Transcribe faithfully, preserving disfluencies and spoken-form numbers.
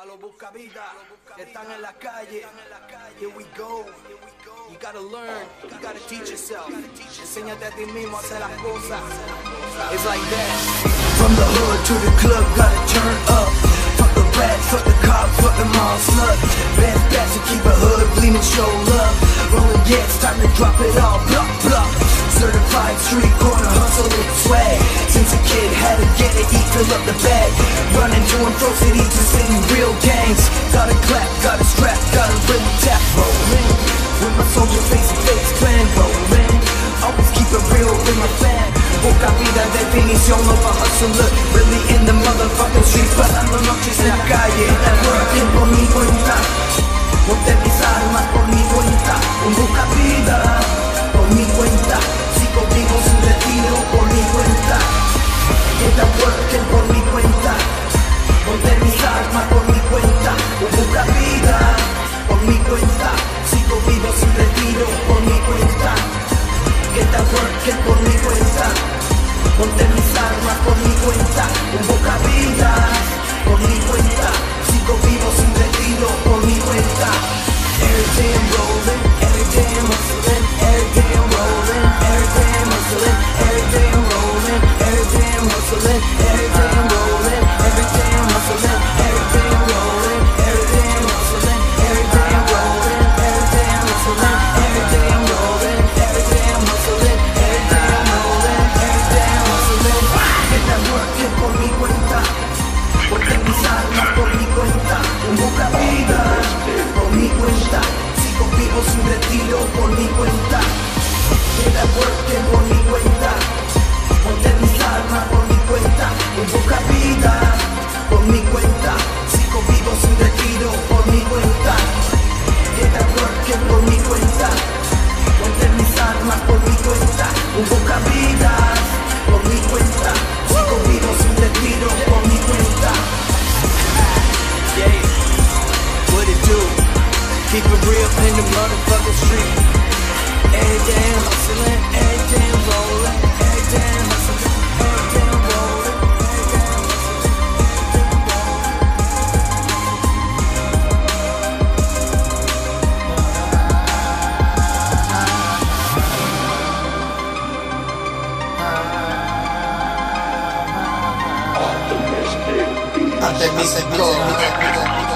A los busca vida, que están en la calle. Here we go. You gotta learn, you gotta teach yourself. Enséñate a ti mismo a hacer las cosas. It's like that. From the hood to the club, gotta turn up. Fuck the rats, fuck the cops, fuck the mall slut. Bestbasstard, keep a hood bleeding, show love. Rolling gas, time to drop it all. Blah, blah. Certified street corner hustling swag. Since a kid had to get it, eat, fill up the bag. Running to and fro city to sing real gangs. Gotta clap, gotta strap, gotta really tap. Rollin' with my soldier face to face clan. Rollin', always keep it real with my fan. Busca vida, definición of a hustler. Really in the motherfucking streets, pasando noches en la calle. Working por mi cuenta, monté mis armas por mi cuenta. Un busca vida, por mi cuenta. Sigo vivo sin retiro por mi cuenta. Get that working por mi cuenta. Monté mis armas por mi cuenta. Un busca vida, por mi cuenta. Sigo vivo sin retiro por mi cuenta. Get that working por mi cuenta. Monté mis armas por mi cuenta. Un busca vida, por mi cuenta. Sigo vivo sin retiro por mi cuenta. Every day I'm rolling, every day I'm hustling, every day I'm rolling, every day I'm hustling, every day I'm rolling, every day I'm hustling, every day I'm rolling, every day I'm hustling, every day I'm rolling, every day I'm hustling, every day I'm rolling, every day I'm hustling, every day I'm rolling, every day I'm hustling, every day I'm rolling, every day I'm hustling. Get that working por mi cuenta, porque mis armas por mi cuenta, un busca vida por mi cuenta, sigo vivo sin retiro por mi cuenta. Get that working por mi cuenta, monté mis armas por mi cuenta, un busca vida por mi cuenta, sigo vivo sin retiro por mi cuenta. Get that working por mi cuenta, monté mis armas por mi cuenta, un busca vida por mi cuenta, sigo vivo sin retiro por mi cuenta. Yeah, what it do? Keep it real in the motherfucking street. Every day I'm hustling, every day I'm rolling, every day I'm hustling, every day I'm rolling, every day I'm Artemistico.